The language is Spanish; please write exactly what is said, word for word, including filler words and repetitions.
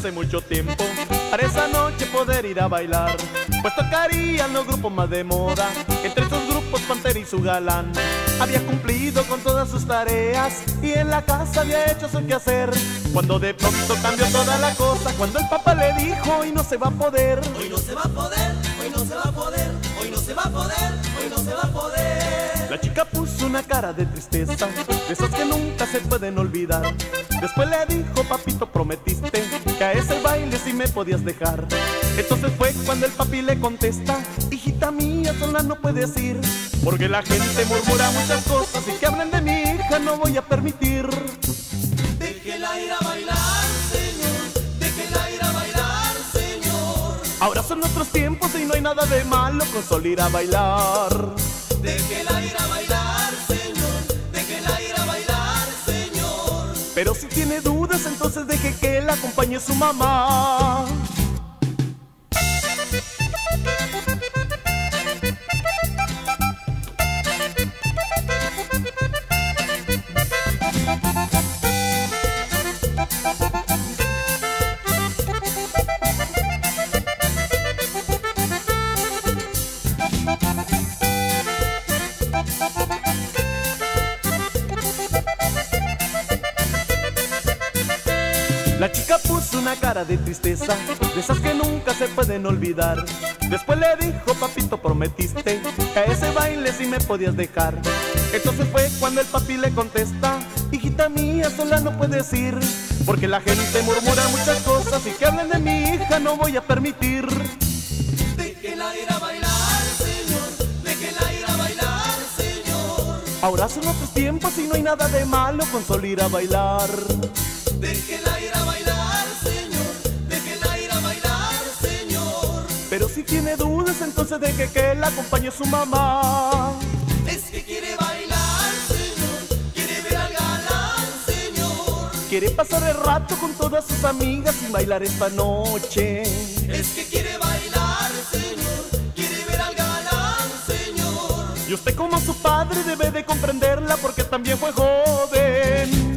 hace mucho tiempo para esa noche poder ir a bailar, pues tocarían los grupos más de moda. Entre esos grupos Pantera y su galán había cumplido con todas sus tareas y en la casa había hecho su quehacer, cuando de pronto cambió toda la cosa, cuando el papá le dijo: hoy no se va a poder, hoy no se va a poder, hoy no se va a poder, hoy no se va a poder, hoy no se va a poder. La chica puso una cara de tristeza, de esas que nunca se pueden olvidar. Después le dijo: papito, prometiste que a ese baile sí me podías dejar. Entonces fue cuando el papi le contesta: hijita mía, sola no puedes ir, porque la gente murmura muchas cosas y que hablen de mi hija no voy a permitir. Déjela ir a bailar, señor, déjela ir a bailar, señor. Ahora son nuestros tiempos y no hay nada de malo con solo ir a bailar. Déjela ir a bailar, señor, déjela ir a bailar, señor. Pero si tiene dudas, entonces deje que la acompañe su mamá. La chica puso una cara de tristeza, de esas que nunca se pueden olvidar. Después le dijo: papito, prometiste que a ese baile sí me podías dejar. Entonces fue cuando el papi le contesta: hijita mía, sola no puedes ir, porque la gente murmura muchas cosas y que hablen de mi hija no voy a permitir. Déjela ir a bailar, señor, déjela ir a bailar, señor. Ahora son otros tiempos y no hay nada de malo con solo ir a bailar. Déjela ir a bailar, señor, déjela ir a bailar, señor. Pero si tiene dudas, entonces deje que la acompañe su mamá. Es que quiere bailar, señor, quiere ver al galán, señor. Quiere pasar el rato con todas sus amigas y bailar esta noche. Es que quiere bailar, señor, quiere ver al galán, señor. Y usted como su padre debe de comprenderla, porque también fue joven.